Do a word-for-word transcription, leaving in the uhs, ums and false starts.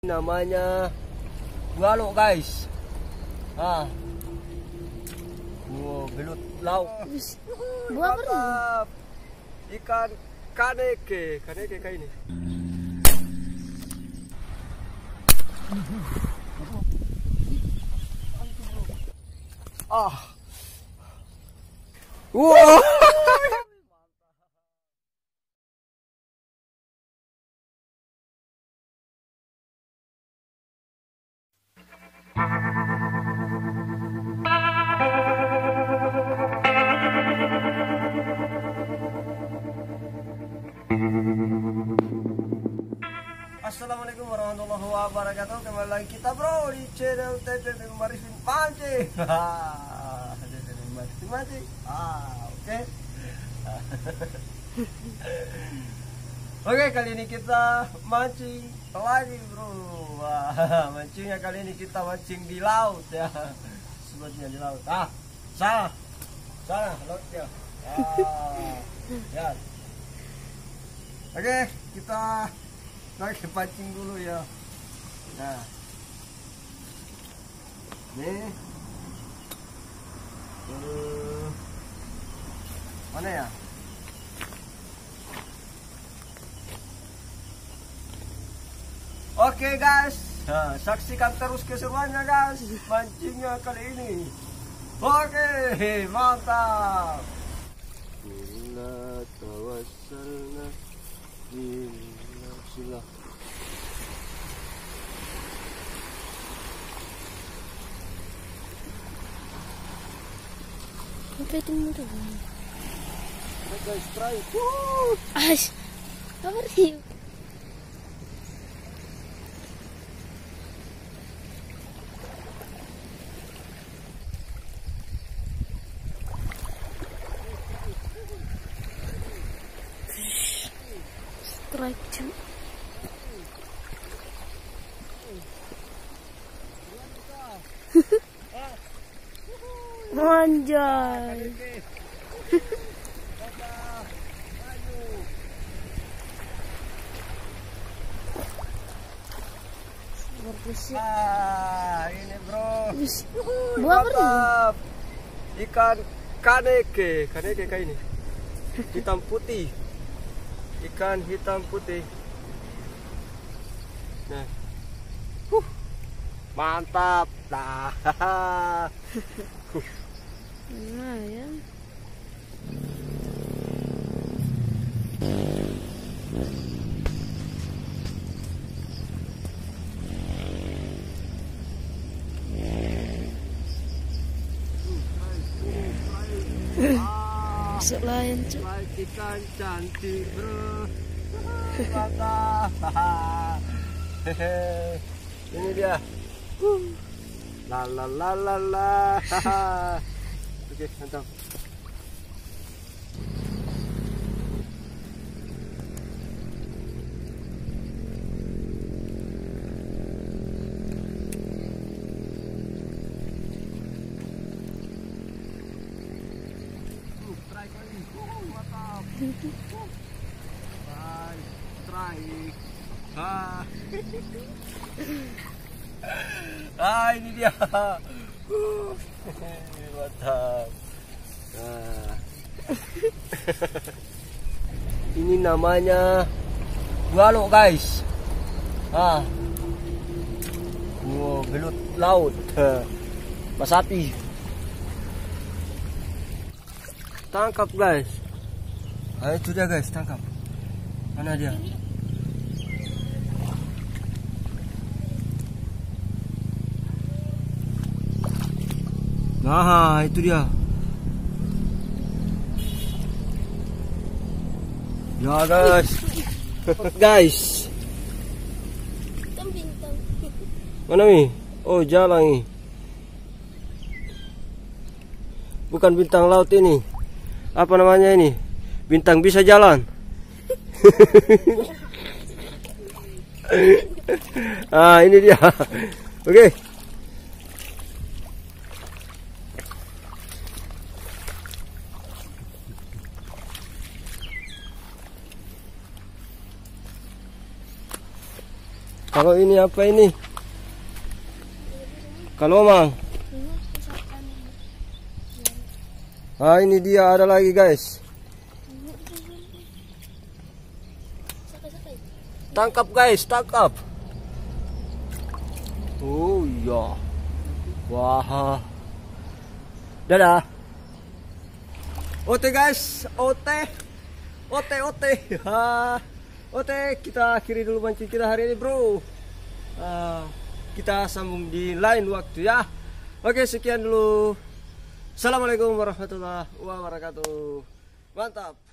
Namanya bualo guys. Ah. Wow, belut laut. Buah apa? Ikan kaneke, kaneke kayak ini. Ah. Wow. Assalamualaikum warahmatullahi wabarakatuh. Kembali lagi kita bro di channel T P P Marifin Mancing. T P P Marifin Mancing. Ah, oke. Okay. Oke, okay, kali ini kita mancing lagi bro. Wah, mancingnya kali ini kita mancing di laut ya. Sebetulnya di laut. Ah, salah, salah lautnya. Ah, ya. Oke, okay, kita lagi pancing dulu ya. Nah, nih, uh, mana ya? Oke okay, guys, nah, saksikan terus keseruannya guys, mancingnya kali ini. Oke, okay, mantap. Bila tawassalna bila sila. Apa itu mudah? Guys, try. Ash, apa sih? Strike two. Anjay. Ah, ini bro. Buah apa? Ikan kaneke, kaneke kayak ini. Hitam putih. Ikan hitam putih. Nah. Huh. Mantap. Nah. Lumayan. Masuk lain cuy. Ikan cantik bro. Mantap. Ini dia. La la la la la. Oke, mantap. Try kali. Mantap. Try, try. Ah. Ah, ini dia. Uh, mantap. Nah. Ini namanya bualo guys. Ah. Wow, belut laut. Masapi. Tangkap guys. Ah, itu dia guys, tangkap. Mana dia? Nah, itu dia. Ya guys. Guys. Bintang. Mana nih? Oh, jalan nih. Bukan bintang laut ini. Apa namanya ini? Bintang bisa jalan. Ah, ini dia. Oke. Okay. Kalau ini apa ini? Kalomang. Ah, ini dia ada lagi guys. Tangkap guys, tangkap. Oh iya. Wah. Dadah. Oke guys, ote. Ote ote. Ha. Oke, kita akhiri dulu mancing kita hari ini, bro. Uh, kita sambung di lain waktu ya. Oke, sekian dulu. Assalamualaikum warahmatullahi wabarakatuh. Mantap.